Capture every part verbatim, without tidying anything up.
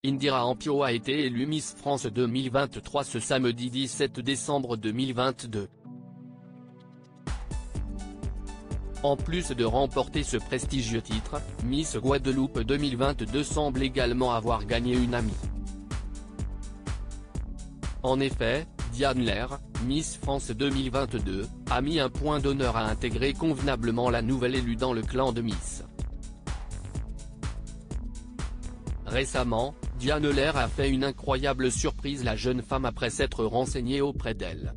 Indira Ampio a été élue Miss France deux mille vingt-trois ce samedi dix-sept décembre deux mille vingt-deux. En plus de remporter ce prestigieux titre, Miss Guadeloupe deux mille vingt-deux semble également avoir gagné une amie. En effet, Diane Lair, Miss France deux mille vingt-deux, a mis un point d'honneur à intégrer convenablement la nouvelle élue dans le clan de Miss. Récemment, Diane Lair a fait une incroyable surprise la jeune femme après s'être renseignée auprès d'elle.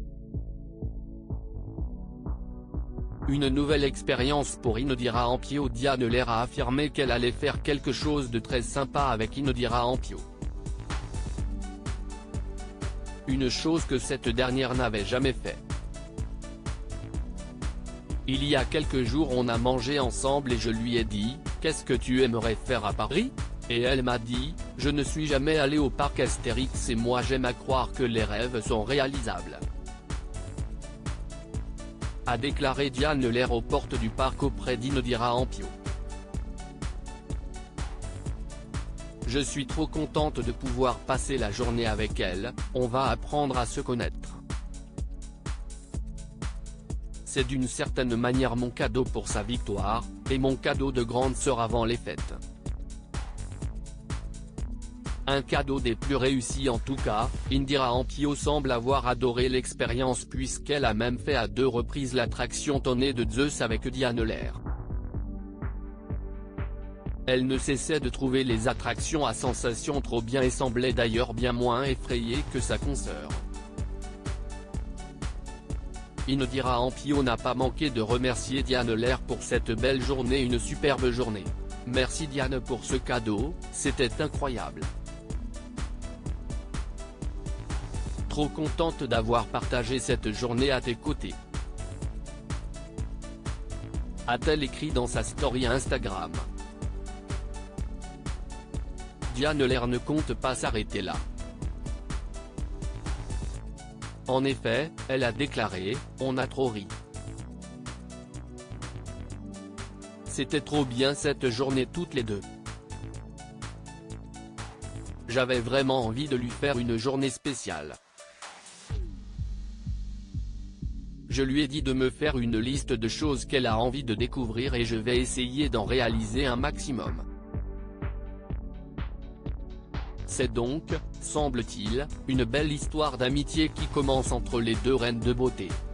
Une nouvelle expérience pour Indira Ampio. Diane Lair a affirmé qu'elle allait faire quelque chose de très sympa avec Indira Ampio. Une chose que cette dernière n'avait jamais fait. Il y a quelques jours on a mangé ensemble et je lui ai dit, qu'est-ce que tu aimerais faire à Paris ? Et elle m'a dit, je ne suis jamais allée au parc Astérix et moi j'aime à croire que les rêves sont réalisables. A déclaré Diane Lair aux portes du parc auprès d'Indira Ampio. Je suis trop contente de pouvoir passer la journée avec elle, on va apprendre à se connaître. C'est d'une certaine manière mon cadeau pour sa victoire, et mon cadeau de grande sœur avant les fêtes. Un cadeau des plus réussis en tout cas. Indira Ampio semble avoir adoré l'expérience puisqu'elle a même fait à deux reprises l'attraction Tonnet de Zeus avec Diane Lair. Elle ne cessait de trouver les attractions à sensations trop bien et semblait d'ailleurs bien moins effrayée que sa consoeur. Indira Ampio n'a pas manqué de remercier Diane Lair pour cette belle journée, une superbe journée. Merci Diane pour ce cadeau, c'était incroyable. Trop contente d'avoir partagé cette journée à tes côtés. A-t-elle écrit dans sa story Instagram. Diane Lair ne compte pas s'arrêter là. En effet, elle a déclaré, on a trop ri. C'était trop bien cette journée toutes les deux. J'avais vraiment envie de lui faire une journée spéciale. Je lui ai dit de me faire une liste de choses qu'elle a envie de découvrir et je vais essayer d'en réaliser un maximum. C'est donc, semble-t-il, une belle histoire d'amitié qui commence entre les deux reines de beauté.